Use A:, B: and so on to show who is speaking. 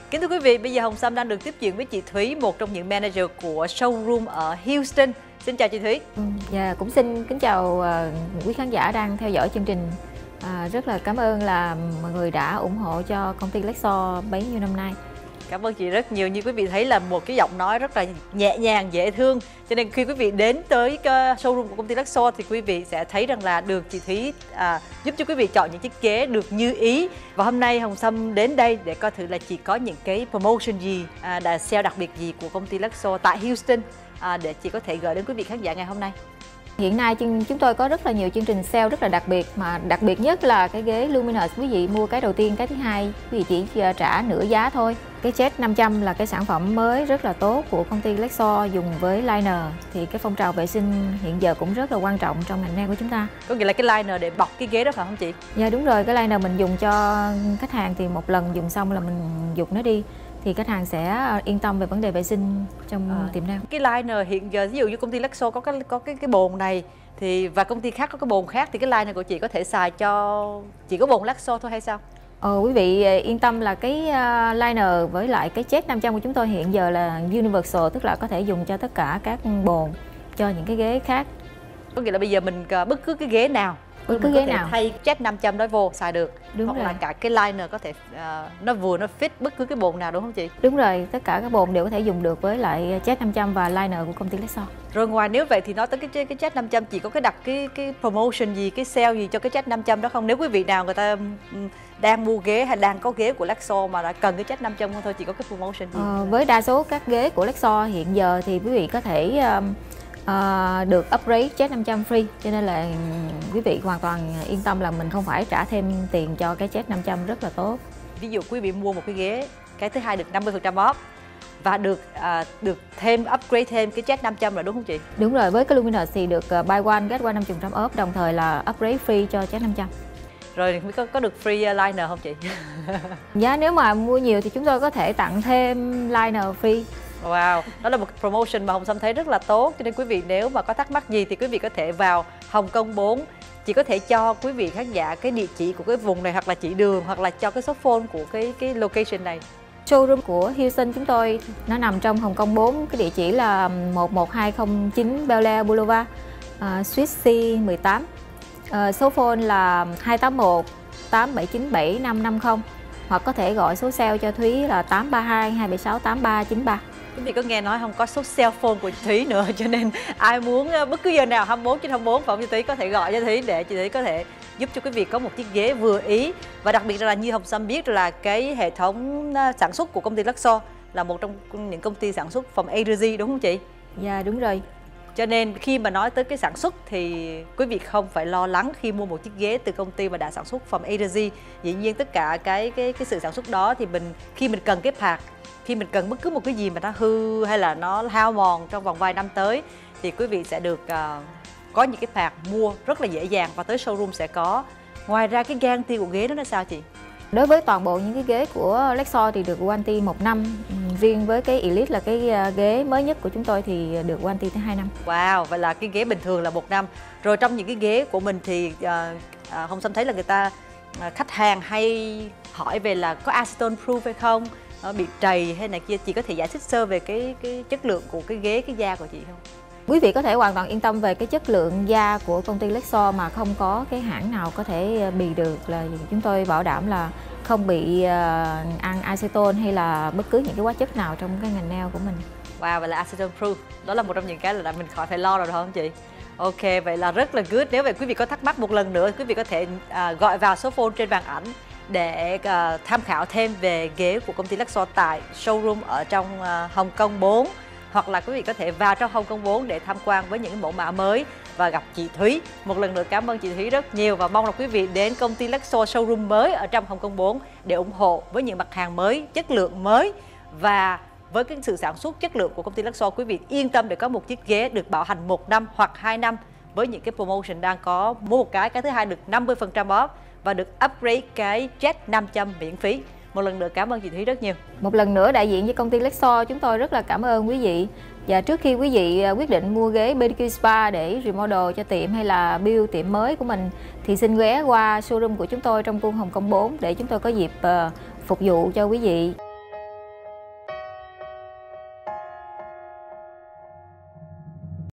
A: Kính thưa quý vị, bây giờ Hồng Sâm đang được tiếp chuyện với chị Thúy, một trong những manager của showroom ở Houston. Xin chào chị Thúy.
B: Dạ, cũng xin kính chào quý khán giả đang theo dõi chương trình. Rất là cảm ơn là mọi người đã ủng hộ cho công ty Lexor bấy nhiêu năm nay.
A: Cảm ơn chị rất nhiều. Như quý vị thấy là một cái giọng nói rất là nhẹ nhàng, dễ thương. Cho nên khi quý vị đến tới showroom của công ty Lexor thì quý vị sẽ thấy rằng là được chị Thúy giúp cho quý vị chọn những chiếc ghế được như ý. Và hôm nay Hồng Sâm đến đây để coi thử là chị có những cái promotion gì, sale đặc biệt gì của công ty Lexor tại Houston để chị có thể gửi đến quý vị khán giả ngày hôm nay.
B: Hiện nay chúng tôi có rất là nhiều chương trình sale rất là đặc biệt, mà đặc biệt nhất là cái ghế Luminous. Quý vị mua cái đầu tiên, cái thứ hai quý vị chỉ trả nửa giá thôi. Cái Jet 500 là cái sản phẩm mới rất là tốt của công ty Lexor dùng với liner. Thì cái phong trào vệ sinh hiện giờ cũng rất là quan trọng trong ngành nail của chúng ta.
A: Có nghĩa là cái liner để bọc cái ghế đó phải không chị?
B: Dạ đúng rồi, cái liner mình dùng cho khách hàng thì một lần dùng xong là mình dục nó đi, thì khách hàng sẽ yên tâm về vấn đề vệ sinh trong tiệm nail.
A: Cái liner hiện giờ ví dụ như công ty Lexor có cái bồn này thì và công ty khác có cái bồn khác, thì cái liner của chị có thể xài cho chỉ có bồn Lexor thôi hay sao?
B: Quý vị yên tâm là cái liner với lại cái Jet 500 của chúng tôi hiện giờ là universal, tức là có thể dùng cho tất cả các bồn, cho những cái ghế khác.
A: Có nghĩa là bây giờ mình bất cứ cái ghế nào,
B: bất cứ ghế nào
A: thay Jet 500 đó vô xài được.
B: Đúng
A: hoặc
B: rồi.
A: là cả cái liner có thể nó fit bất cứ cái bồn nào, đúng không chị?
B: Đúng rồi, tất cả các bồn đều có thể dùng được với lại Jet 500 và liner của công ty Lexor.
A: Rồi ngoài nếu vậy thì nói tới cái Jet 500, chị có cái đặt cái promotion gì, cái sale gì cho cái Jet 500 đó không? Nếu quý vị nào người ta đang mua ghế hay đang có ghế của Lexor mà đã cần cái Jet 500 không thôi, chị có cái promotion gì?
B: Với đa số các ghế của Lexor hiện giờ thì quý vị có thể được upgrade Jet 500 free, cho nên là quý vị hoàn toàn yên tâm là mình không phải trả thêm tiền cho cái Jet 500, rất là tốt.
A: Ví dụ quý vị mua một cái ghế, cái thứ hai được 50% off và được thêm upgrade thêm cái Jet 500 là đúng không chị?
B: Đúng rồi, với cái Luminous thì được buy one get one 50% off, đồng thời là upgrade free cho Jet 500.
A: Rồi có được free liner không chị?
B: Giá nếu mà mua nhiều thì chúng tôi có thể tặng thêm liner free.
A: Wow, đó là một promotion mà Hồng Sâm thấy rất là tốt. Cho nên quý vị nếu mà có thắc mắc gì thì quý vị có thể vào Hồng Kông 4. Chị có thể cho quý vị khán giả cái địa chỉ của cái vùng này, hoặc là chỉ đường, hoặc là cho cái số phone của cái location này.
B: Showroom của Houston chúng tôi nó nằm trong Hồng Kông 4, cái địa chỉ là 11209 Bel Air Boulevard, Suite C 18. Số phone là 281 8797 550, hoặc có thể gọi số sale cho Thúy là 832 276 8393.
A: Quý vị có nghe nói không có số cell phone của chị Thúy nữa, cho nên ai muốn bất cứ giờ nào 24/24 phòng chị Thúy có thể gọi cho Thúy để chị Thúy có thể giúp cho quý vị có một chiếc ghế vừa ý. Và đặc biệt là như Hồng Sâm biết là cái hệ thống sản xuất của công ty Lexor là một trong những công ty sản xuất from A to Z, đúng không chị?
B: Dạ đúng rồi.
A: Cho nên khi mà nói tới cái sản xuất thì quý vị không phải lo lắng khi mua một chiếc ghế từ công ty mà đã sản xuất from A to Z. Dĩ nhiên tất cả cái sự sản xuất đó thì khi mình cần cái part, khi mình cần bất cứ một cái gì mà nó hư hay là nó hao mòn trong vòng vài năm tới thì quý vị sẽ được có những cái part mua rất là dễ dàng và tới showroom sẽ có. Ngoài ra cái guarantee của ghế đó nó sao chị?
B: Đối với toàn bộ những cái ghế của Lexor thì được warranty 1 năm. Riêng với cái Elite là cái ghế mới nhất của chúng tôi thì được warranty tới 2 năm.
A: Wow, vậy là cái ghế bình thường là 1 năm. Rồi trong những cái ghế của mình thì Hồng Sâm thấy là khách hàng hay hỏi về là có acetone proof hay không, bị trầy hay này kia. Chị có thể giải thích sơ về cái chất lượng của cái ghế, cái da của chị không?
B: Quý vị có thể hoàn toàn yên tâm về cái chất lượng da của công ty Lexor, mà không có cái hãng nào có thể bì được. Là chúng tôi bảo đảm là không bị ăn acetone hay là bất cứ những cái hóa chất nào trong cái ngành nail của mình.
A: Wow, vậy là acetone proof. Đó là một trong những cái là mình khỏi phải lo rồi, đúng không chị? Ok, vậy là rất là good. Nếu vậy quý vị có thắc mắc một lần nữa, quý vị có thể gọi vào số phone trên màn ảnh để tham khảo thêm về ghế của công ty Lexor tại showroom ở trong Hồng Kông 4. Hoặc là quý vị có thể vào trong Hồng Kông 4 để tham quan với những mẫu mã mới và gặp chị Thúy. Một lần nữa cảm ơn chị Thúy rất nhiều và mong là quý vị đến công ty Lexor showroom mới ở trong Hồng Kông 4 để ủng hộ với những mặt hàng mới, chất lượng mới. Và với cái sự sản xuất chất lượng của công ty Lexor, quý vị yên tâm để có một chiếc ghế được bảo hành 1 năm hoặc 2 năm với những cái promotion đang có. Mua một cái thứ hai được 50% off và được upgrade cái Jet 500 miễn phí. Một lần nữa cảm ơn chị Thúy rất nhiều.
B: Một lần nữa đại diện với công ty Lexor chúng tôi rất là cảm ơn quý vị. Và trước khi quý vị quyết định mua ghế BDQ Spa để remodel cho tiệm hay là build tiệm mới của mình thì xin ghé qua showroom của chúng tôi trong cung Hồng Kông 4 để chúng tôi có dịp phục vụ cho quý vị.